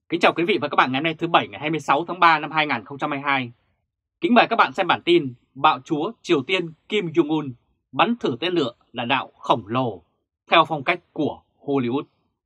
Kính chào quý vị và các bạn ngày hôm nay thứ Bảy ngày 26 tháng 3 năm 2022. Kính mời các bạn xem bản tin Bạo chúa Triều Tiên Kim Jong-un bắn thử tên lửa đạn đạo khổng lồ theo phong cách của Hollywood.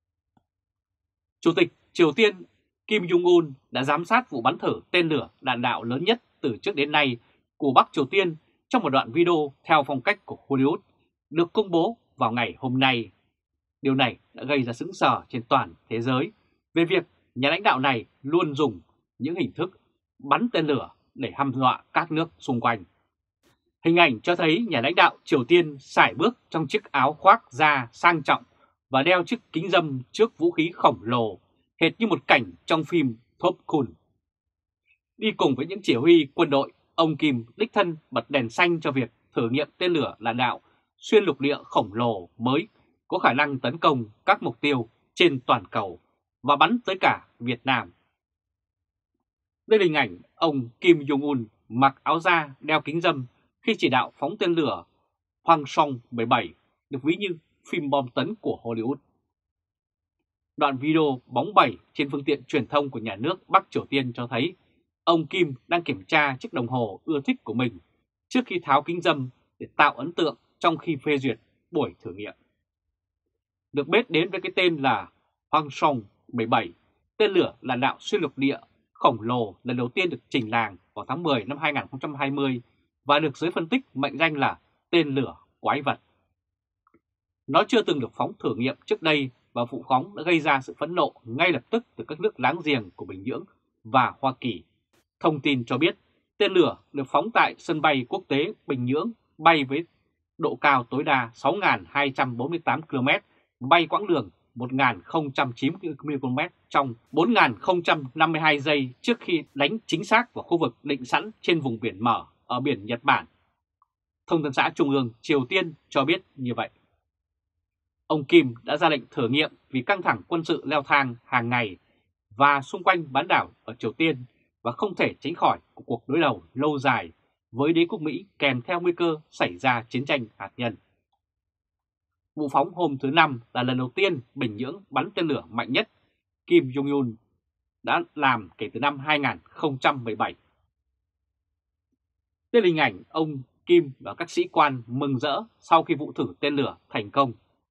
Chủ tịch Triều Tiên Kim Jong-un đã giám sát vụ bắn thử tên lửa đạn đạo lớn nhất từ trước đến nay của Bắc Triều Tiên trong một đoạn video theo phong cách của Hollywood được công bố vào ngày hôm nay. Điều này đã gây ra sững sờ trên toàn thế giới về việc nhà lãnh đạo này luôn dùng những hình thức bắn tên lửa để hăm dọa các nước xung quanh. Hình ảnh cho thấy nhà lãnh đạo Triều Tiên sải bước trong chiếc áo khoác da sang trọng và đeo chiếc kính râm trước vũ khí khổng lồ, hệt như một cảnh trong phim Top Gun. Đi cùng với những chỉ huy quân đội, ông Kim đích thân bật đèn xanh cho việc thử nghiệm tên lửa đạn đạo xuyên lục địa khổng lồ mới có khả năng tấn công các mục tiêu trên toàn cầu và bắn tới cả Việt Nam. Đây là hình ảnh ông Kim Jong-un mặc áo da đeo kính râm khi chỉ đạo phóng tên lửa Hwasong 17 được ví như phim bom tấn của Hollywood. Đoạn video bóng bẩy trên phương tiện truyền thông của nhà nước Bắc Triều Tiên cho thấy ông Kim đang kiểm tra chiếc đồng hồ ưa thích của mình trước khi tháo kính râm để tạo ấn tượng trong khi phê duyệt buổi thử nghiệm. Được biết đến với cái tên là Hwasong 17, tên lửa đạn đạo xuyên lục địa khổng lồ lần đầu tiên được trình làng vào tháng 10 năm 2020 và được giới phân tích mệnh danh là tên lửa quái vật. Nó chưa từng được phóng thử nghiệm trước đây và vụ phóng đã gây ra sự phẫn nộ ngay lập tức từ các nước láng giềng của Bình Nhưỡng và Hoa Kỳ. Thông tin cho biết tên lửa được phóng tại sân bay quốc tế Bình Nhưỡng bay với độ cao tối đa 6.248 km, bay quãng đường 1.090 km trong 4.052 giây trước khi đánh chính xác vào khu vực định sẵn trên vùng biển mở ở biển Nhật Bản. Thông tấn xã Trung ương Triều Tiên cho biết như vậy. Ông Kim đã ra lệnh thử nghiệm vì căng thẳng quân sự leo thang hàng ngày và xung quanh bán đảo ở Triều Tiên và không thể tránh khỏi cuộc đối đầu lâu dài với đế quốc Mỹ kèm theo nguy cơ xảy ra chiến tranh hạt nhân. Vụ phóng hôm thứ Năm là lần đầu tiên Bình Nhưỡng bắn tên lửa mạnh nhất Kim Jong-un đã làm kể từ năm 2017. Đây là hình ảnh ông Kim và các sĩ quan mừng rỡ sau khi vụ thử tên lửa thành công.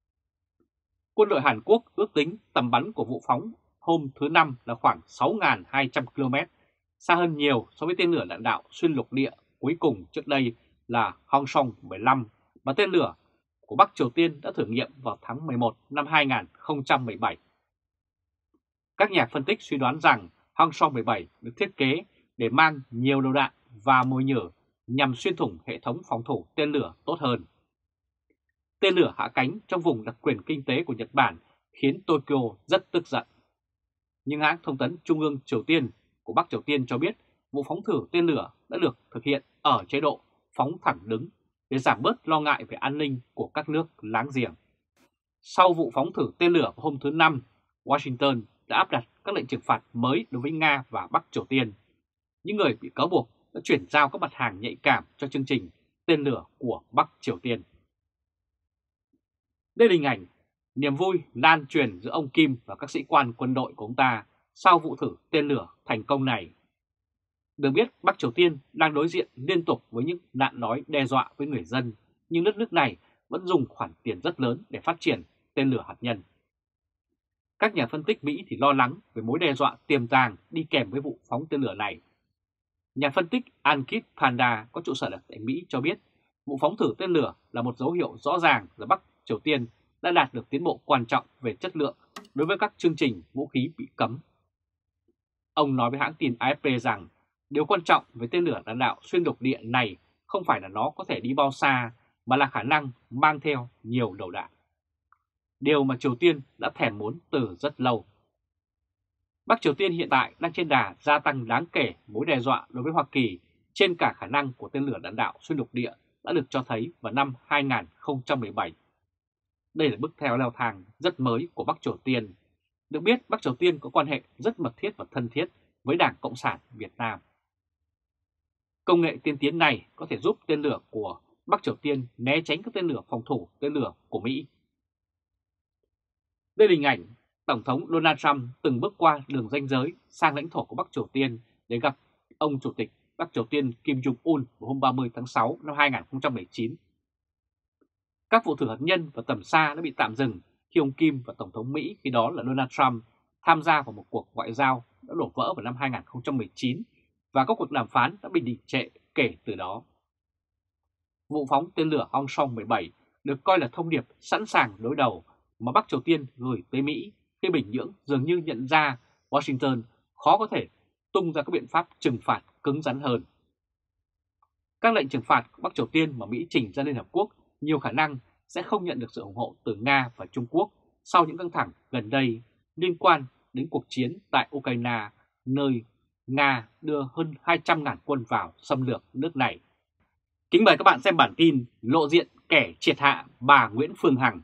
Quân đội Hàn Quốc ước tính tầm bắn của vụ phóng hôm thứ Năm là khoảng 6.200 km, xa hơn nhiều so với tên lửa đạn đạo xuyên lục địa cuối cùng trước đây là Hwasong 15 và tên lửa của Bắc Triều Tiên đã thử nghiệm vào tháng 11 năm 2017. Các nhà phân tích suy đoán rằng Hwasong 17 được thiết kế để mang nhiều đầu đạn và mồi nhử nhằm xuyên thủng hệ thống phòng thủ tên lửa tốt hơn. Tên lửa hạ cánh trong vùng đặc quyền kinh tế của Nhật Bản khiến Tokyo rất tức giận. Nhưng hãng thông tấn Trung ương Triều Tiên của Bắc Triều Tiên cho biết vụ phóng thử tên lửa đã được thực hiện ở chế độ phóng thẳng đứng để giảm bớt lo ngại về an ninh của các nước láng giềng. Sau vụ phóng thử tên lửa hôm thứ Năm, Washington đã áp đặt các lệnh trừng phạt mới đối với Nga và Bắc Triều Tiên. Những người bị cáo buộc đã chuyển giao các mặt hàng nhạy cảm cho chương trình tên lửa của Bắc Triều Tiên. Đây là hình ảnh niềm vui lan truyền giữa ông Kim và các sĩ quan quân đội của ông ta sau vụ thử tên lửa thành công này. Được biết Bắc Triều Tiên đang đối diện liên tục với những nạn đói đe dọa với người dân, nhưng đất nước này vẫn dùng khoản tiền rất lớn để phát triển tên lửa hạt nhân. Các nhà phân tích Mỹ thì lo lắng về mối đe dọa tiềm tàng đi kèm với vụ phóng tên lửa này. Nhà phân tích Ankit Panda có trụ sở tại Mỹ cho biết vụ phóng thử tên lửa là một dấu hiệu rõ ràng rằng Bắc Triều Tiên đã đạt được tiến bộ quan trọng về chất lượng đối với các chương trình vũ khí bị cấm. Ông nói với hãng tin AFP rằng điều quan trọng về tên lửa đạn đạo xuyên lục địa này không phải là nó có thể đi bao xa mà là khả năng mang theo nhiều đầu đạn. Điều mà Triều Tiên đã thèm muốn từ rất lâu. Bắc Triều Tiên hiện tại đang trên đà gia tăng đáng kể mối đe dọa đối với Hoa Kỳ trên cả khả năng của tên lửa đạn đạo xuyên lục địa đã được cho thấy vào năm 2017. Đây là bước theo leo thang rất mới của Bắc Triều Tiên. Được biết Bắc Triều Tiên có quan hệ rất mật thiết và thân thiết với Đảng Cộng sản Việt Nam. Công nghệ tiên tiến này có thể giúp tên lửa của Bắc Triều Tiên né tránh các tên lửa phòng thủ tên lửa của Mỹ. Đây là hình ảnh Tổng thống Donald Trump từng bước qua đường ranh giới sang lãnh thổ của Bắc Triều Tiên để gặp ông Chủ tịch Bắc Triều Tiên Kim Jong-un vào hôm 30 tháng 6 năm 2019. Các vụ thử hạt nhân và tầm xa đã bị tạm dừng khi ông Kim và Tổng thống Mỹ khi đó là Donald Trump tham gia vào một cuộc ngoại giao đã đổ vỡ vào năm 2019 và các cuộc đàm phán đã bị đình trệ kể từ đó. Vụ phóng tên lửa Hong Song 17 được coi là thông điệp sẵn sàng đối đầu mà Bắc Triều Tiên gửi tới Mỹ khi Bình Nhưỡng dường như nhận ra Washington khó có thể tung ra các biện pháp trừng phạt cứng rắn hơn. Các lệnh trừng phạt của Bắc Triều Tiên mà Mỹ trình ra Liên Hợp Quốc nhiều khả năng sẽ không nhận được sự ủng hộ từ Nga và Trung Quốc sau những căng thẳng gần đây liên quan đến cuộc chiến tại Ukraine, nơi Nga đưa hơn 200.000 quân vào xâm lược nước này. Kính mời các bạn xem bản tin lộ diện kẻ triệt hạ bà Nguyễn Phương Hằng.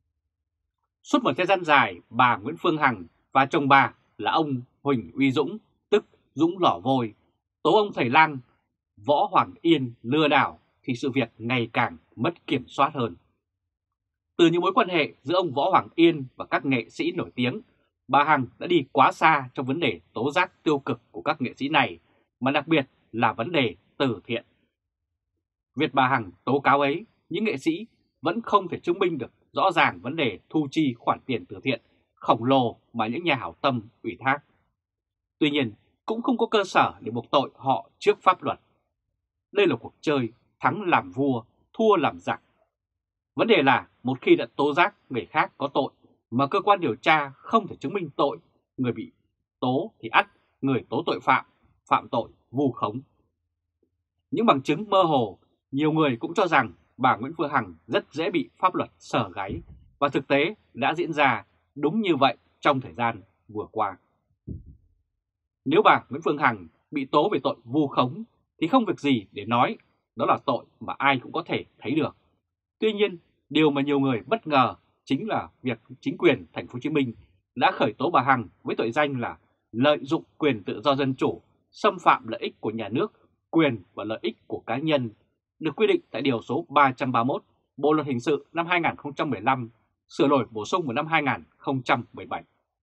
Suốt một thời gian dài, bà Nguyễn Phương Hằng và chồng bà là ông Huỳnh Uy Dũng, tức Dũng Lỏ Vôi, tố ông thầy lang Võ Hoàng Yên lừa đảo thì sự việc ngày càng mất kiểm soát hơn. Từ những mối quan hệ giữa ông Võ Hoàng Yên và các nghệ sĩ nổi tiếng, bà Hằng đã đi quá xa trong vấn đề tố giác tiêu cực của các nghệ sĩ này, mà đặc biệt là vấn đề từ thiện. Việc bà Hằng tố cáo ấy, những nghệ sĩ vẫn không thể chứng minh được rõ ràng vấn đề thu chi khoản tiền từ thiện khổng lồ mà những nhà hảo tâm ủy thác. Tuy nhiên, cũng không có cơ sở để buộc tội họ trước pháp luật. Đây là cuộc chơi thắng làm vua, thua làm giặc. Vấn đề là một khi đã tố giác người khác có tội mà cơ quan điều tra không thể chứng minh tội người bị tố thì ắt người tố tội phạm tội vu khống. Những bằng chứng mơ hồ, nhiều người cũng cho rằng bà Nguyễn Phương Hằng rất dễ bị pháp luật sờ gáy và thực tế đã diễn ra đúng như vậy trong thời gian vừa qua. Nếu bà Nguyễn Phương Hằng bị tố về tội vu khống thì không việc gì để nói, đó là tội mà ai cũng có thể thấy được. Tuy nhiên, điều mà nhiều người bất ngờ chính là việc chính quyền thành phố Hồ Chí Minh đã khởi tố bà Hằng với tội danh là lợi dụng quyền tự do dân chủ, xâm phạm lợi ích của nhà nước, quyền và lợi ích của cá nhân, được quy định tại Điều số 331 Bộ Luật Hình sự năm 2015, sửa đổi bổ sung vào năm 2017.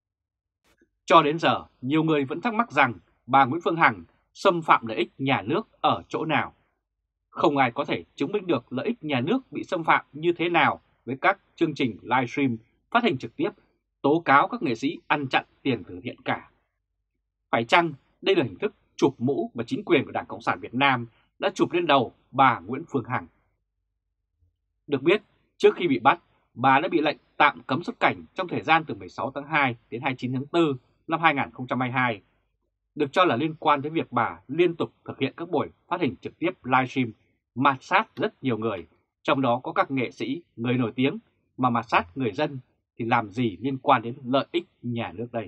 Cho đến giờ, nhiều người vẫn thắc mắc rằng bà Nguyễn Phương Hằng xâm phạm lợi ích nhà nước ở chỗ nào. Không ai có thể chứng minh được lợi ích nhà nước bị xâm phạm như thế nào với các chương trình livestream phát hành trực tiếp tố cáo các nghệ sĩ ăn chặn tiền từ thiện cả. Phải chăng đây là hình thức chụp mũ mà chính quyền của Đảng Cộng sản Việt Nam đã chụp lên đầu bà Nguyễn Phương Hằng? Được biết, trước khi bị bắt, bà đã bị lệnh tạm cấm xuất cảnh trong thời gian từ 16 tháng 2 đến 29 tháng 4 năm 2022, được cho là liên quan đến việc bà liên tục thực hiện các buổi phát hành trực tiếp livestream mạt sát rất nhiều người, trong đó có các nghệ sĩ, người nổi tiếng, mà mạt sát người dân thì làm gì liên quan đến lợi ích nhà nước đây.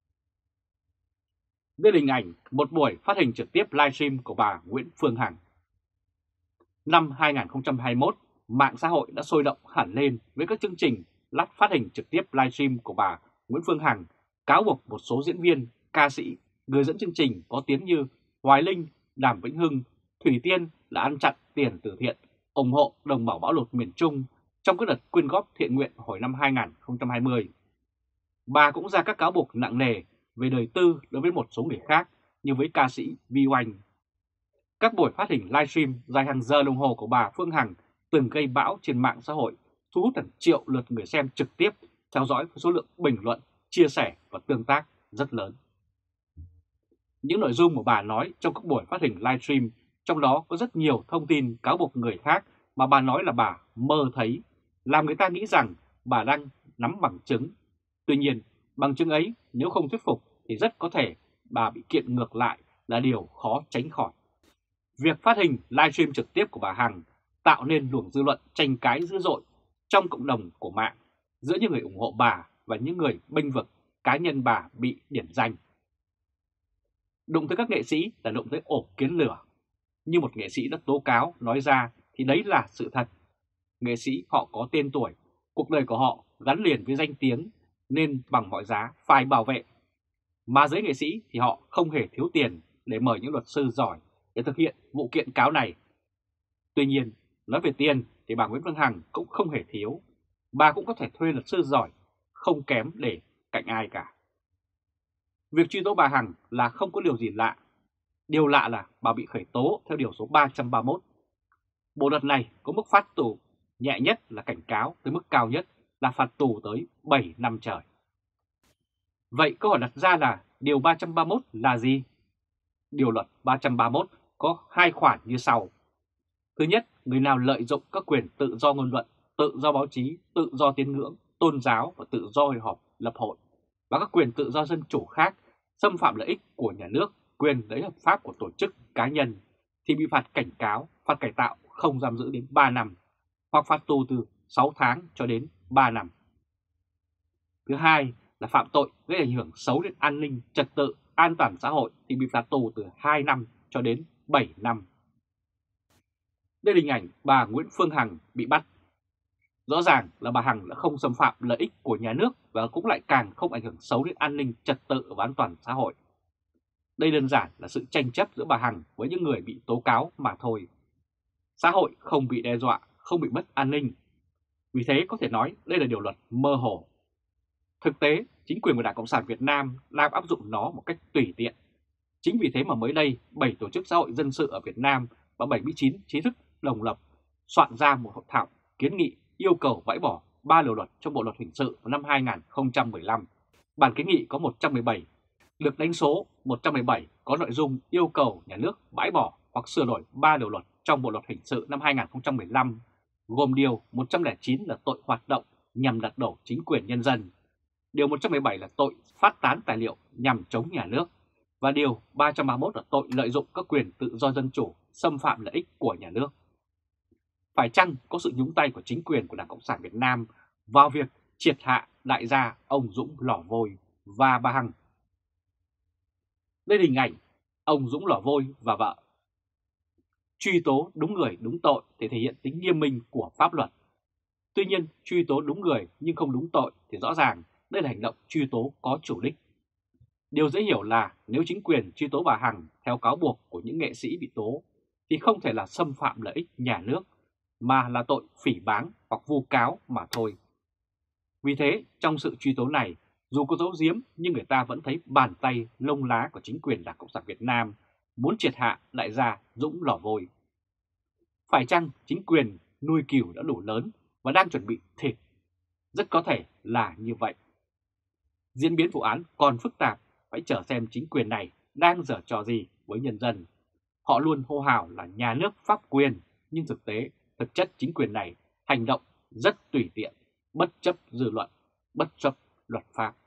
Đây là hình ảnh một buổi phát hành trực tiếp livestream của bà Nguyễn Phương Hằng. Năm 2021, mạng xã hội đã sôi động hẳn lên với các chương trình phát hành trực tiếp livestream của bà Nguyễn Phương Hằng cáo buộc một số diễn viên, ca sĩ, người dẫn chương trình có tiếng như Hoài Linh, Đàm Vĩnh Hưng, Thủy Tiên là ăn chặn tiền từ thiện, ủng hộ đồng bào bão lụt miền Trung trong các đợt quyên góp thiện nguyện hồi năm 2020. Bà cũng ra các cáo buộc nặng nề về đời tư đối với một số người khác như với ca sĩ Vi Oanh. Các buổi phát hình livestream dài hàng giờ đồng hồ của bà Phương Hằng từng gây bão trên mạng xã hội, thu hút hàng triệu lượt người xem trực tiếp, theo dõi với số lượng bình luận, chia sẻ và tương tác rất lớn. Những nội dung mà bà nói trong các buổi phát hình livestream, trong đó có rất nhiều thông tin cáo buộc người khác mà bà nói là bà mơ thấy, làm người ta nghĩ rằng bà đang nắm bằng chứng. Tuy nhiên, bằng chứng ấy nếu không thuyết phục thì rất có thể bà bị kiện ngược lại là điều khó tránh khỏi. Việc phát hình livestream trực tiếp của bà Hằng tạo nên luồng dư luận tranh cãi dữ dội trong cộng đồng của mạng giữa những người ủng hộ bà và những người bênh vực cá nhân bà bị điểm danh. Đụng tới các nghệ sĩ là đụng tới ổ kiến lửa. Như một nghệ sĩ đã tố cáo nói ra thì đấy là sự thật. Nghệ sĩ họ có tên tuổi, cuộc đời của họ gắn liền với danh tiếng nên bằng mọi giá phải bảo vệ. Mà giới nghệ sĩ thì họ không hề thiếu tiền để mời những luật sư giỏi để thực hiện vụ kiện cáo này. Tuy nhiên, nói về tiền thì bà Nguyễn Phương Hằng cũng không hề thiếu. Bà cũng có thể thuê luật sư giỏi, không kém để cạnh ai cả. Việc truy tố bà Hằng là không có điều gì lạ. Điều lạ là bà bị khởi tố theo điều số 331. Bộ luật này có mức phạt tù nhẹ nhất là cảnh cáo tới mức cao nhất là phạt tù tới 7 năm trời. Vậy câu hỏi đặt ra là điều 331 là gì? Điều luật 331 có 2 khoản như sau. Thứ nhất, người nào lợi dụng các quyền tự do ngôn luận, tự do báo chí, tự do tín ngưỡng, tôn giáo và tự do hội họp, lập hội và các quyền tự do dân chủ khác xâm phạm lợi ích của nhà nước, quyền lợi ích hợp pháp của tổ chức cá nhân thì bị phạt cảnh cáo, phạt cải tạo không giam giữ đến 3 năm hoặc phạt tù từ 6 tháng cho đến 3 năm. Thứ hai là phạm tội gây ảnh hưởng xấu đến an ninh, trật tự, an toàn xã hội thì bị phạt tù từ 2 năm cho đến 7 năm. Đây là hình ảnh bà Nguyễn Phương Hằng bị bắt. Rõ ràng là bà Hằng đã không xâm phạm lợi ích của nhà nước và cũng lại càng không ảnh hưởng xấu đến an ninh, trật tự và an toàn xã hội. Đây đơn giản là sự tranh chấp giữa bà Hằng với những người bị tố cáo mà thôi. Xã hội không bị đe dọa, không bị mất an ninh. Vì thế có thể nói đây là điều luật mơ hồ. Thực tế, chính quyền của Đảng Cộng sản Việt Nam đang áp dụng nó một cách tùy tiện. Chính vì thế mà mới đây, 7 tổ chức xã hội dân sự ở Việt Nam và 79 trí thức đồng lập soạn ra một hội thảo kiến nghị yêu cầu bãi bỏ 3 điều luật trong Bộ luật hình sự vào năm 2015. Bản kiến nghị có 117, được đánh số 117 có nội dung yêu cầu nhà nước bãi bỏ hoặc sửa đổi 3 điều luật trong Bộ luật hình sự năm 2015, gồm điều 109 là tội hoạt động nhằm lật đổ chính quyền nhân dân, điều 117 là tội phát tán tài liệu nhằm chống nhà nước, và điều 331 là tội lợi dụng các quyền tự do dân chủ xâm phạm lợi ích của nhà nước. Phải chăng có sự nhúng tay của chính quyền của Đảng Cộng sản Việt Nam vào việc triệt hạ đại gia ông Dũng Lò Vôi và bà Hằng? Đây là hình ảnh ông Dũng Lò Vôi và vợ. Truy tố đúng người đúng tội để thể hiện tính nghiêm minh của pháp luật. Tuy nhiên, truy tố đúng người nhưng không đúng tội thì rõ ràng đây là hành động truy tố có chủ đích. Điều dễ hiểu là nếu chính quyền truy tố bà Hằng theo cáo buộc của những nghệ sĩ bị tố thì không thể là xâm phạm lợi ích nhà nước mà là tội phỉ báng hoặc vu cáo mà thôi. Vì thế, trong sự truy tố này, dù có giấu giếm nhưng người ta vẫn thấy bàn tay lông lá của chính quyền Đảng Cộng sản Việt Nam muốn triệt hạ đại gia Dũng Lò Vôi. Phải chăng chính quyền nuôi cừu đã đủ lớn và đang chuẩn bị thịt? Rất có thể là như vậy. Diễn biến vụ án còn phức tạp, phải chờ xem chính quyền này đang giở trò gì với nhân dân. Họ luôn hô hào là nhà nước pháp quyền, nhưng thực chất chính quyền này hành động rất tùy tiện, bất chấp dư luận, bất chấp luật pháp.